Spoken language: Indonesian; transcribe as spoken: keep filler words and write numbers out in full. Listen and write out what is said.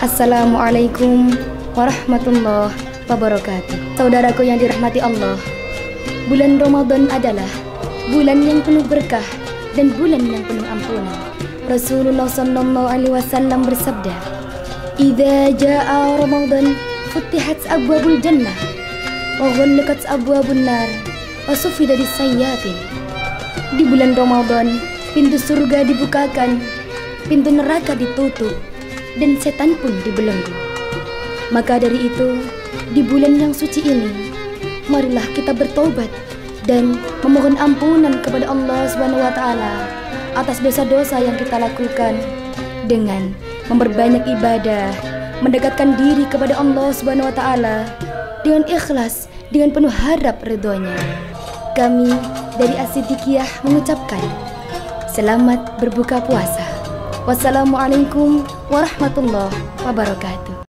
Assalamualaikum warahmatullahi wabarakatuh. Saudaraku yang dirahmati Allah, bulan Ramadan adalah bulan yang penuh berkah dan bulan yang penuh ampunan. Rasulullah sallallahu alaihi wasallam bersabda, "Idza jaa Ramadan futihat abwabul jannah wa ghulqat abwabun nar wa sufidat sayyatin." Di bulan Ramadan, pintu surga dibukakan, pintu neraka ditutup, dan setan pun dibelenggu. Maka dari itu, di bulan yang suci ini, marilah kita bertobat dan memohon ampunan kepada Allah Subhanahu wa taala atas dosa-dosa yang kita lakukan dengan memperbanyak ibadah, mendekatkan diri kepada Allah Subhanahu wa taala dengan ikhlas, dengan penuh harap ridhonya. Kami dari As-Siddiqiyah mengucapkan selamat berbuka puasa. Wassalamualaikum warahmatullahi wabarakatuh.